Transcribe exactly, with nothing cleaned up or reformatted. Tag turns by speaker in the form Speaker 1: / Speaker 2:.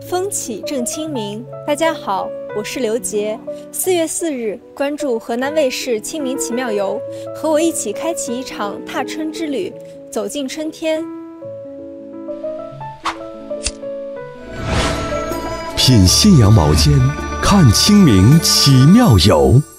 Speaker 1: 风起正清明，大家好，我是刘杰。四月四日，关注河南卫视《清明奇妙游》，和我一起开启一场踏春之旅，走进春天。
Speaker 2: 品信阳毛尖，看清明奇妙游。